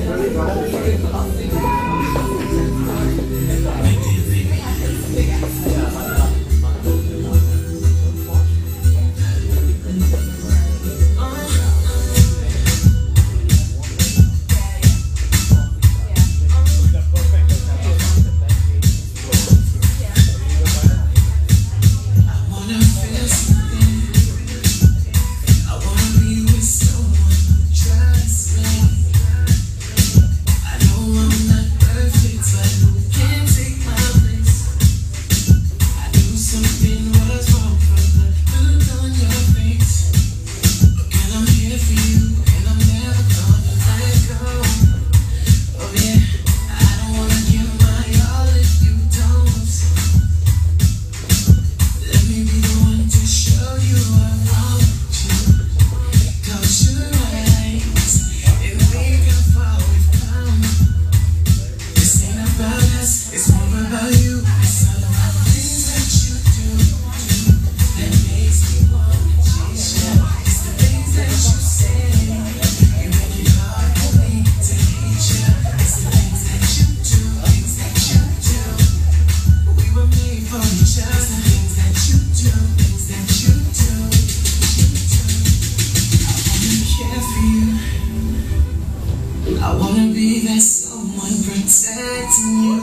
protecting you.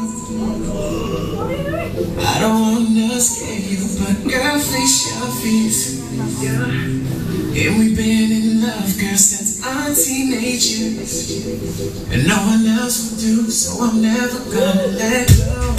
I don't wanna scare you, but girl, face your fears. And we've been in love, girl, since our teenagers. And no one else will do, so I'm never gonna let go.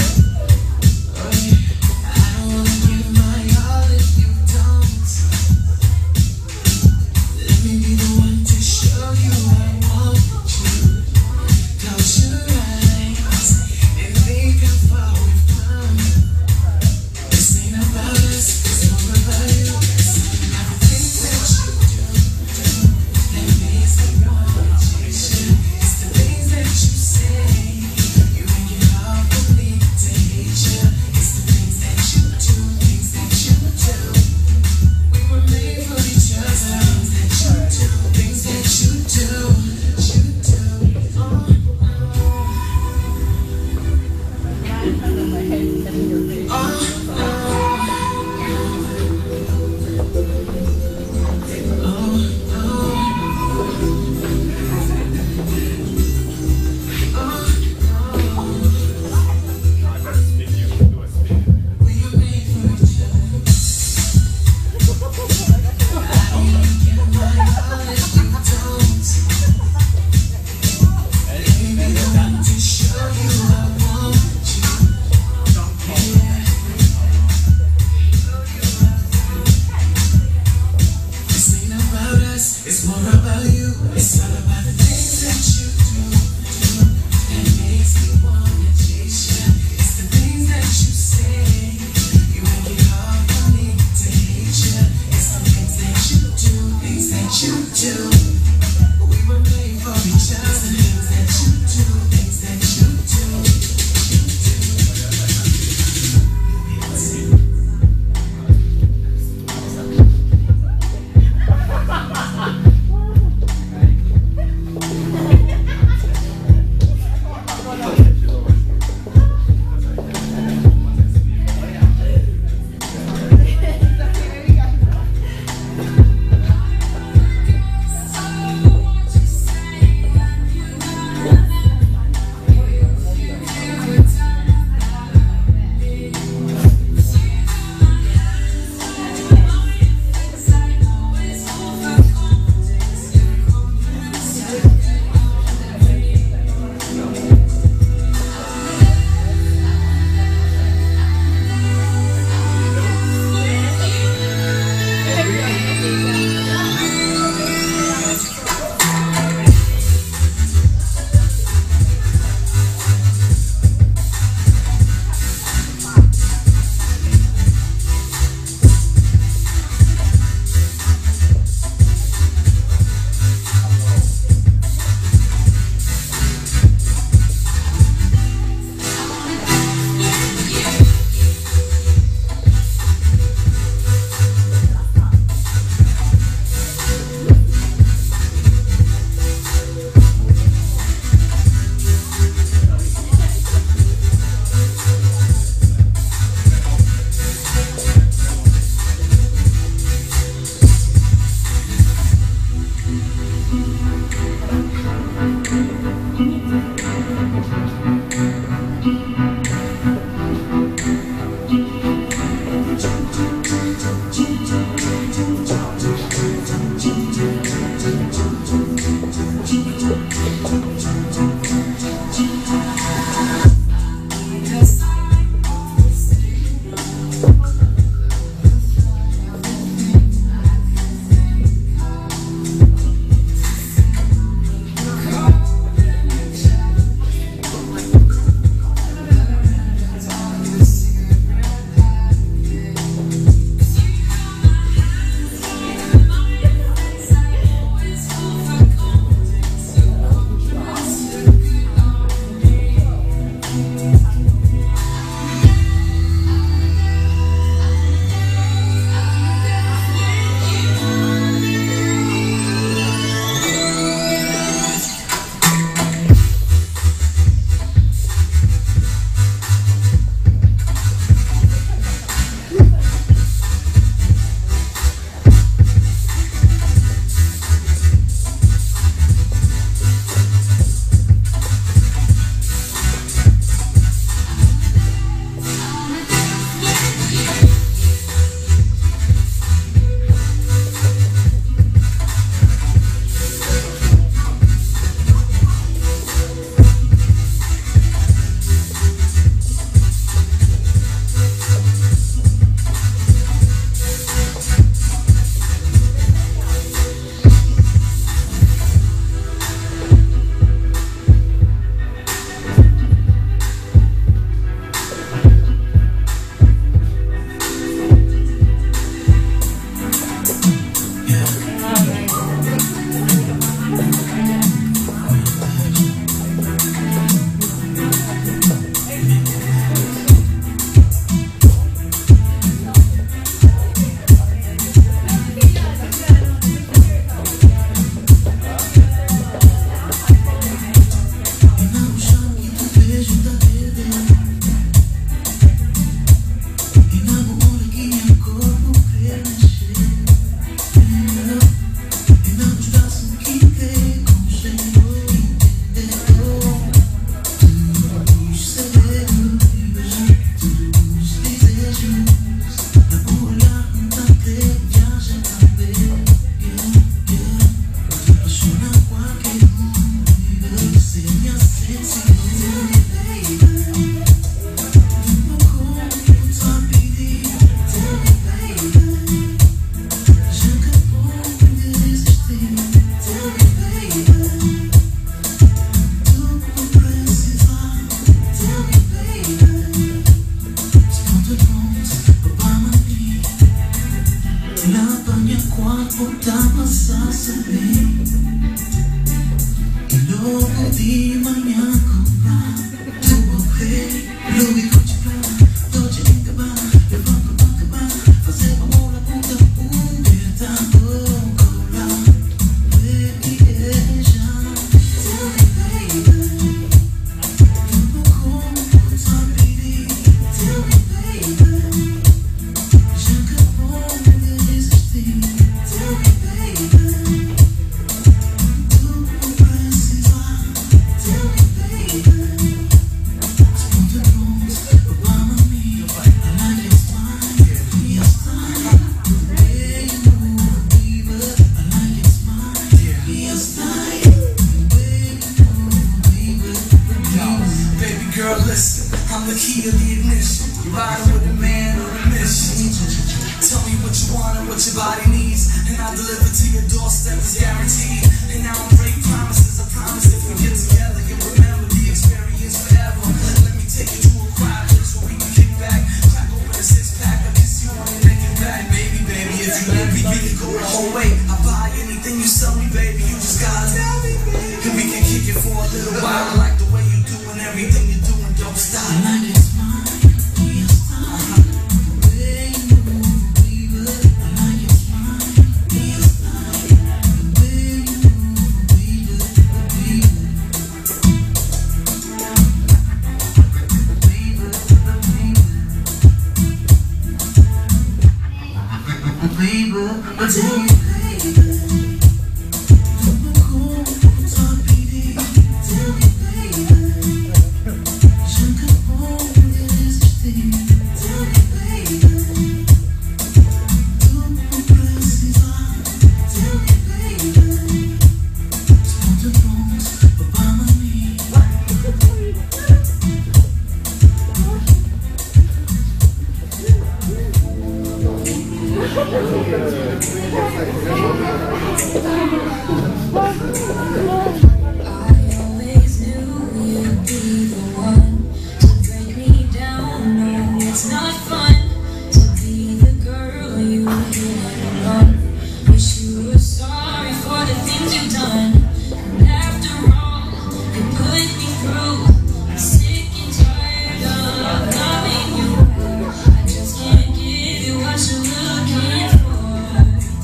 be the one to break me down. No, it's not fun to be the girl you didn't run. Wish you were sorry for the things you've done. And after all you put me through, I'm sick and tired of loving you. I just can't give you what you're looking for.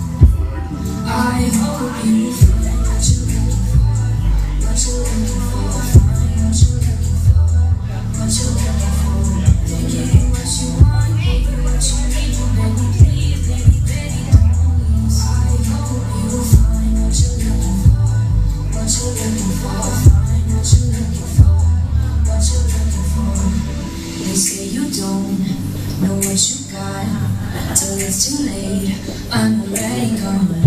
I hope you find what you're looking for. What you're looking for, find what you're looking for. What you're looking for. They give you what you want, give you what you need. Baby, please, baby, baby, don't leave. I hope you find what you're looking for. What you're looking for, find what you're looking for. What you're looking for. They say you don't know what you got till it's too late. I'm already gone.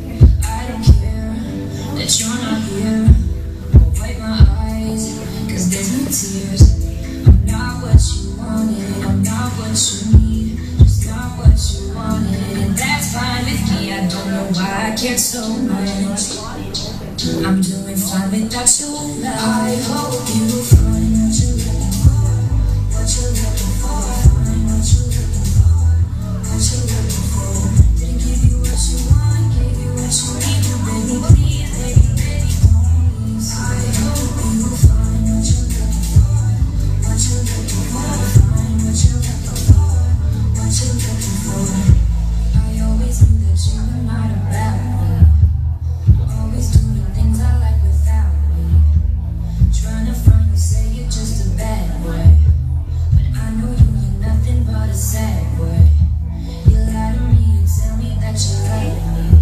I don't care that you're not here. I'll wipe my eyes, cause there's no tears. I'm not what you wanted, I'm not what you need. Just not what you wanted, and that's fine with me. I don't know why I cared so much. I'm doing fine without you. I hope you find what you're looking for. What you're looking for, find what you're looking for. What you're looking for. Didn't give you what you want, gave you what you need. Baby, please, baby, baby, don't leave. I hope you find what you're looking for. What you're looking for, find what you're looking for. What you're looking for. I always knew that you were not about me. Always doing things I like without me. Trying to find you, say you're just a bad boy. But I know you're nothing but a sad boy. You lie to me and tell me that you love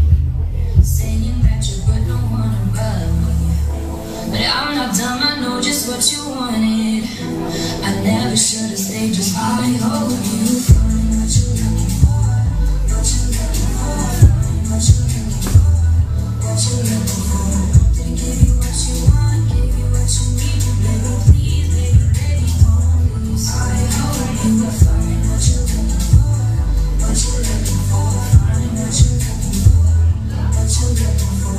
me, saying that you put no one above me. But I'm not dumb, I know just what you wanted. I never should have stayed, just I hope you find what you're looking for. What you're looking for, find what you're looking for. What you're looking for. Didn't give you what you want, gave you what you need. Baby, please, baby, baby, don't leave. I hope you will find what you're looking for. What you're looking for, find what you're looking for. What you're looking for.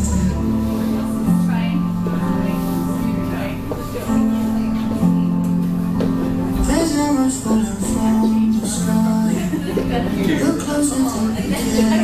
There's no much falling from the sky. You're closer to the end.